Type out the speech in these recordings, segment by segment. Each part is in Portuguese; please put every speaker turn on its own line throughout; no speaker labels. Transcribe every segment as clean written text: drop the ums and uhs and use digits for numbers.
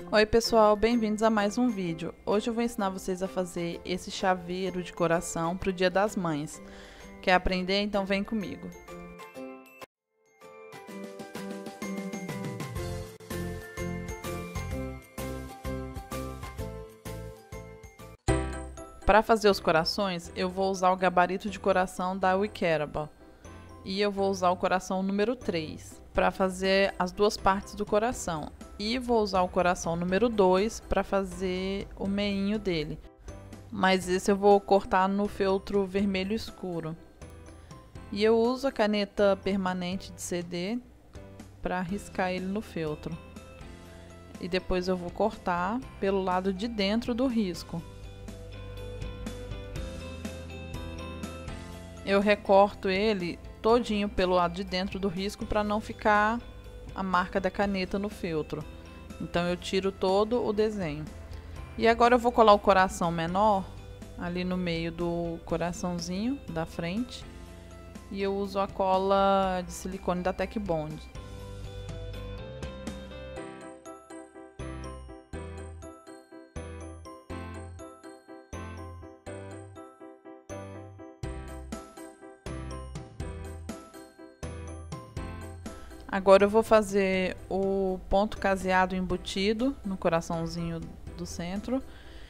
Oi pessoal, bem-vindos a mais um vídeo. Hoje eu vou ensinar vocês a fazer esse chaveiro de coração para o Dia das Mães. Quer aprender? Então vem comigo. Para fazer os corações, eu vou usar o gabarito de coração da Wicarable. E eu vou usar o coração número 3 para fazer as duas partes do coração. E vou usar o coração número 2 para fazer o meinho dele. Mas esse eu vou cortar no feltro vermelho escuro. E eu uso a caneta permanente de CD para riscar ele no feltro. E depois eu vou cortar pelo lado de dentro do risco. Eu recorto ele todinho pelo lado de dentro do risco para não ficar a marca da caneta no feltro. Então eu tiro todo o desenho. E agora eu vou colar o coração menor ali no meio do coraçãozinho da frente. E eu uso a cola de silicone da Tech Bond. Agora eu vou fazer o ponto caseado embutido no coraçãozinho do centro.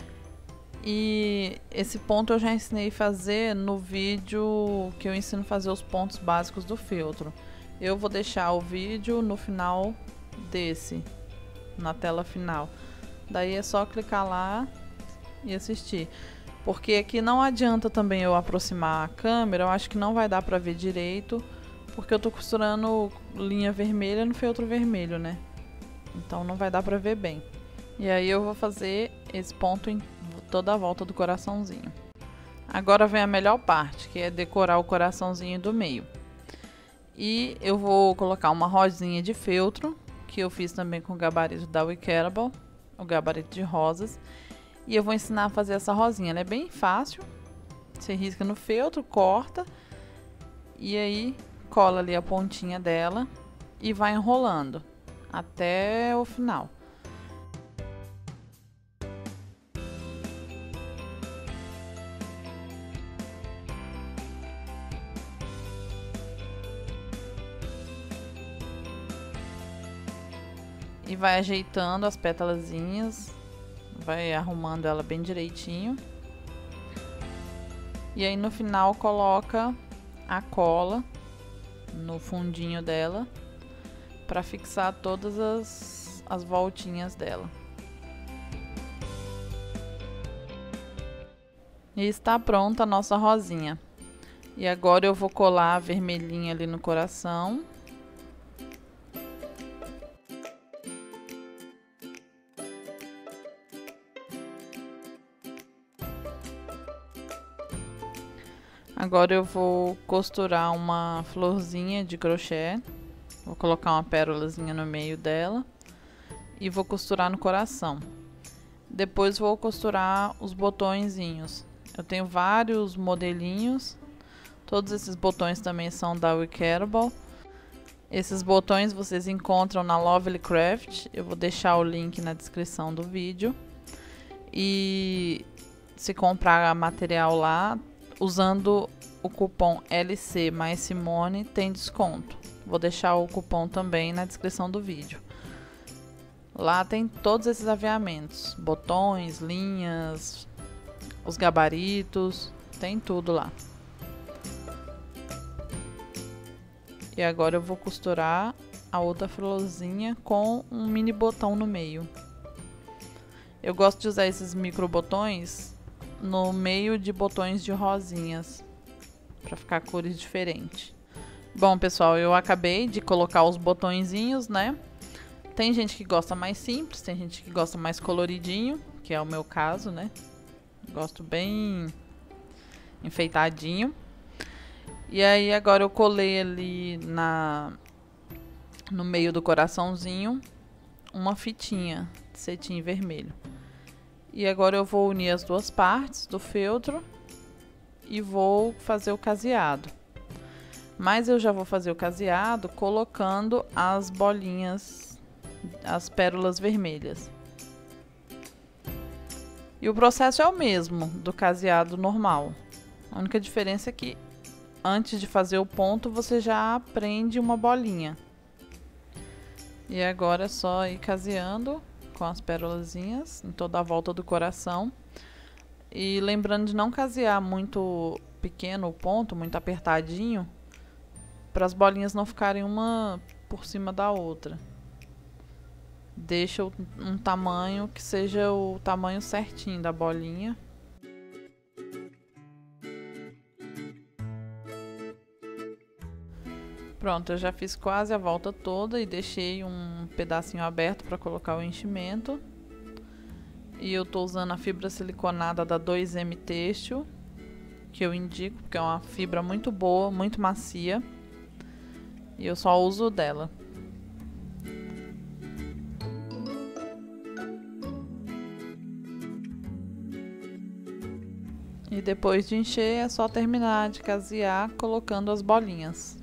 E esse ponto eu já ensinei a fazer no vídeo que eu ensino a fazer os pontos básicos do feltro. Eu vou deixar o vídeo no final desse, na tela final. Daí é só clicar lá e assistir. Porque aqui não adianta também eu aproximar a câmera, eu acho que não vai dar pra ver direito. Porque eu tô costurando linha vermelha no feltro vermelho, né? Então não vai dar pra ver bem. E aí eu vou fazer esse ponto em toda a volta do coraçãozinho. Agora vem a melhor parte, que é decorar o coraçãozinho do meio. E eu vou colocar uma rosinha de feltro, que eu fiz também com o gabarito da Wicarable, o gabarito de rosas. E eu vou ensinar a fazer essa rosinha. Ela é bem fácil. Você risca no feltro, corta e aí cola ali a pontinha dela e vai enrolando até o final. E vai ajeitando as pétalazinhas, vai arrumando ela bem direitinho. E aí no final coloca a cola no fundinho dela para fixar todas as voltinhas dela. E está pronta a nossa rosinha. E agora eu vou colar a vermelhinha ali no coração. Agora eu vou costurar uma florzinha de crochê. Vou colocar uma pérolazinha no meio dela. E vou costurar no coração. Depois vou costurar os botõezinhos. Eu tenho vários modelinhos. Todos esses botões também são da Wicarable. Esses botões vocês encontram na Lovely Craft. Eu vou deixar o link na descrição do vídeo. E se comprar material lá, usando o cupom LC mais Simone, tem desconto. Vou deixar o cupom também na descrição do vídeo. Lá tem todos esses aviamentos, botões, linhas, os gabaritos, tem tudo lá. E agora eu vou costurar a outra florzinha com um mini botão no meio. Eu gosto de usar esses micro botões no meio de botões de rosinhas, para ficar cores diferentes. Bom, pessoal, eu acabei de colocar os botõezinhos, né? Tem gente que gosta mais simples, tem gente que gosta mais coloridinho, que é o meu caso, né? Gosto bem enfeitadinho. E aí agora eu colei ali no meio do coraçãozinho uma fitinha de cetim vermelho. E agora eu vou unir as duas partes do feltro e vou fazer o caseado. Mas eu já vou fazer o caseado colocando as bolinhas, as pérolas vermelhas. E o processo é o mesmo do caseado normal. A única diferença é que antes de fazer o ponto, você já prende uma bolinha. E agora é só ir caseando com as pérolazinhas em toda a volta do coração. E lembrando de não casear muito pequeno o ponto, muito apertadinho, para as bolinhas não ficarem uma por cima da outra. Deixa um tamanho que seja o tamanho certinho da bolinha. Pronto, eu já fiz quase a volta toda e deixei um pedacinho aberto para colocar o enchimento. E eu tô usando a fibra siliconada da 2M Têxtil, que eu indico porque é uma fibra muito boa, muito macia. E eu só uso dela. E depois de encher é só terminar de casear colocando as bolinhas.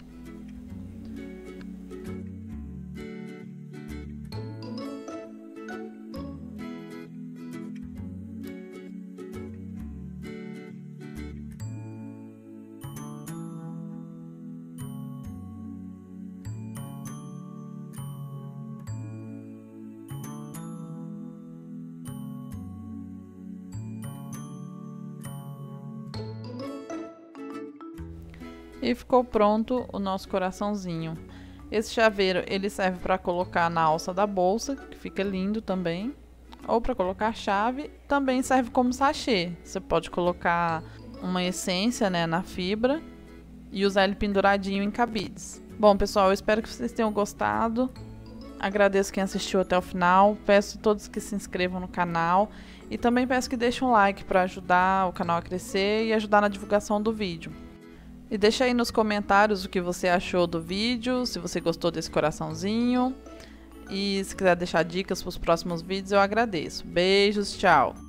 E ficou pronto o nosso coraçãozinho. Esse chaveiro ele serve para colocar na alça da bolsa, que fica lindo também. Ou para colocar a chave, também serve como sachê. Você pode colocar uma essência, né, na fibra e usar ele penduradinho em cabides. Bom, pessoal, eu espero que vocês tenham gostado. Agradeço quem assistiu até o final. Peço a todos que se inscrevam no canal. E também peço que deixem um like para ajudar o canal a crescer e ajudar na divulgação do vídeo. E deixa aí nos comentários o que você achou do vídeo, se você gostou desse coraçãozinho. E se quiser deixar dicas para os próximos vídeos, eu agradeço. Beijos, tchau!